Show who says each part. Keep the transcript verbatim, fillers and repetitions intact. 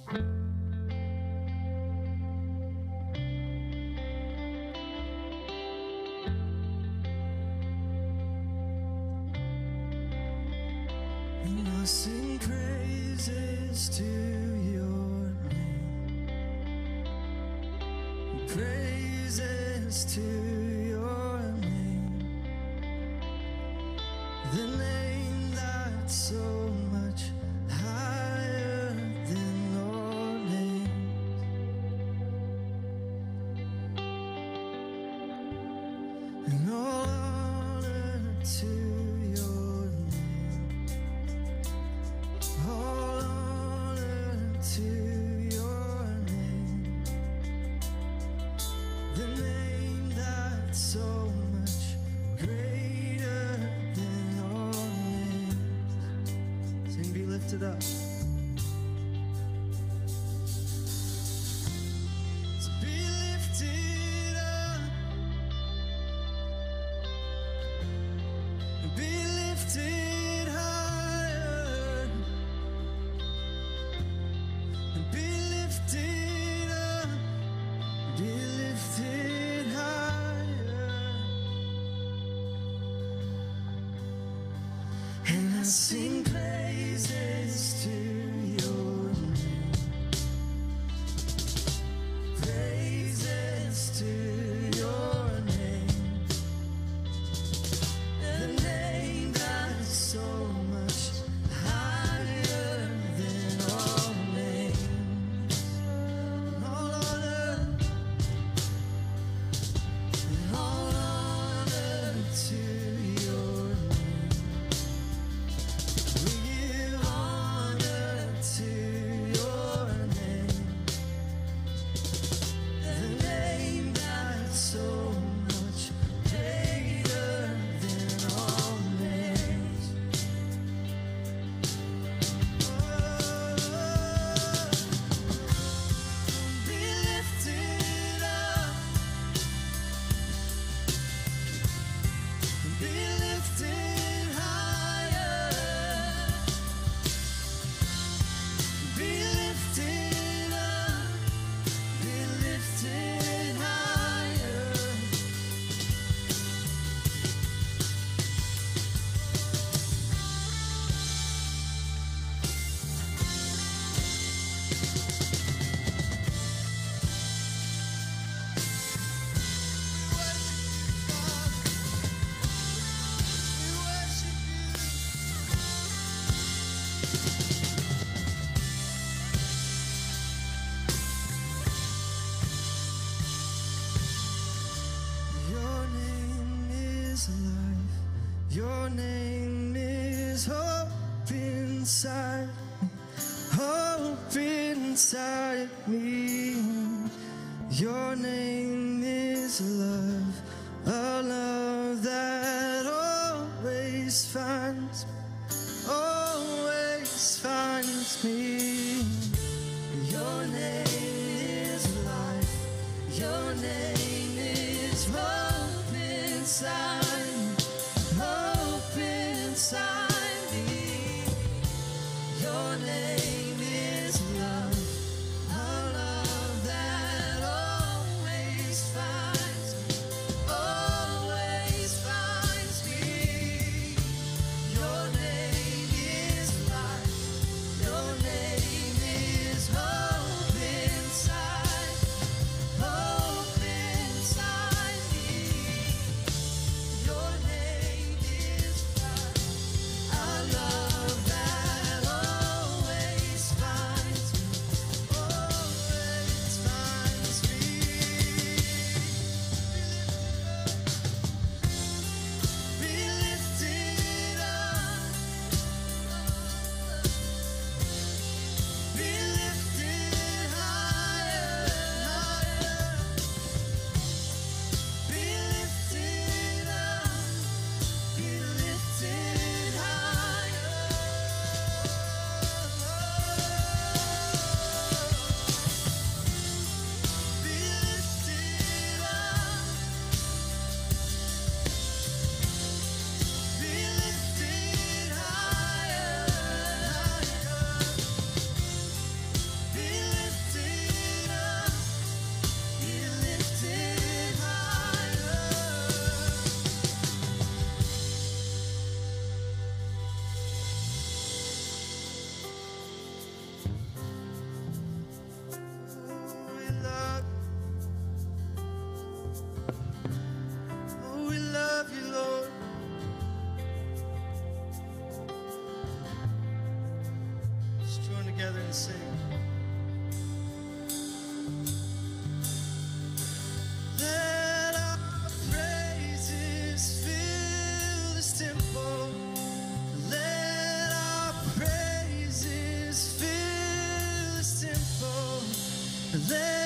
Speaker 1: And I'll sing praises to your name, praises to your name, the name that's so much higher than all names. And all honor to your name, all honor to your name, the name that's so much greater than all names. Sing, be lifted up. So be lifted up, be lifted higher, be lifted up, be lifted higher. And I sing praises to your name, praises to your name, the name that's so much higher than all names. All honor, and all honor to your name. We give honor to your name, the name that's so much greater than all names. Oh, be lifted up, be lifted higher, be lifted up, be lifted higher. We worship you. Your name is life, your name is hope inside me, hope inside me. Your name is love, a love that always finds me, always finds me. Your name is life, your name is hope inside me, hope inside me. Your name is love, a love that always finds me, always finds me. Your name is life, your name and sing. Let our praises fill this temple. Let our praises fill this temple. Let